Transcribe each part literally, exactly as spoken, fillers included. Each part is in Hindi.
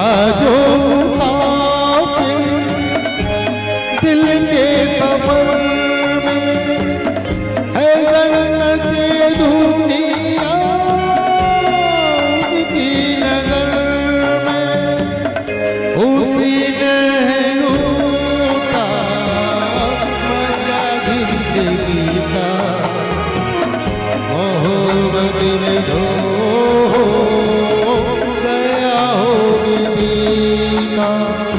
जो मुसाफिर दिल के सफर में है जन्नत ये दुनिया की नजर में, उसी ने लूटा मजा जिंदगी का, मोहब्बत में जो गया होगी जीना।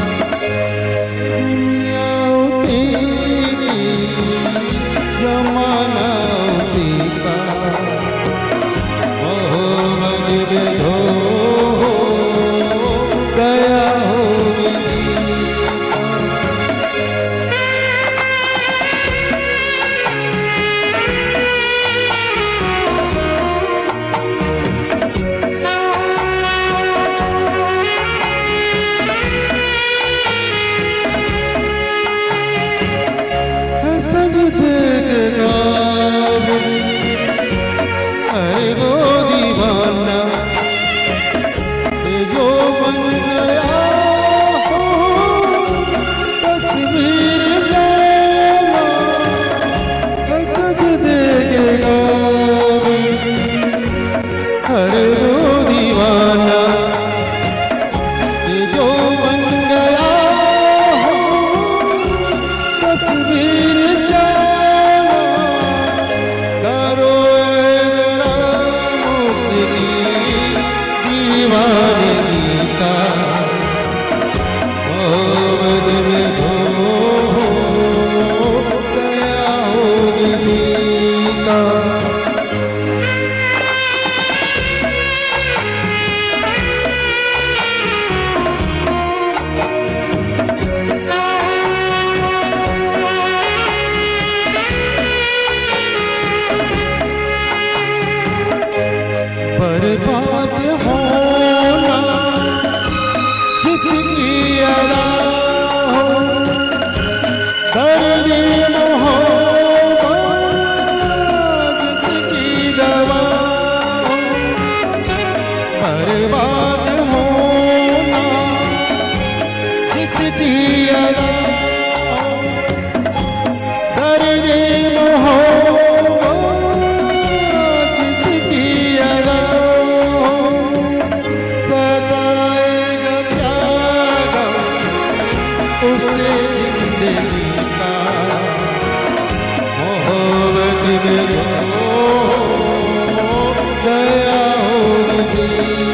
दुनिया उसी की, जमाना उसी का, मोहब्बत में जो गया होगी जीना। सजदे के काबिल है वो दीवाना कि जो बन गया हो तस्वीर जाना। सजदे के काबिल है वो दीवाना कि जो बन गया हो तस्वीर जाना। करो जरा मुझकी दीवानगी का, मोहब्बत में जो गया होगी जीता। बर्बाद होना जिसकी अदा हो, दर्द मोहब्बत जिसकी दवा हो। बर्बाद होना जिसकी अदा हो, दर्द मोहब्बत जिसकी अदा हो। सताएगा क्या गम उसे जिंदगी का, मोहब्बत में जो गया होगी जीना।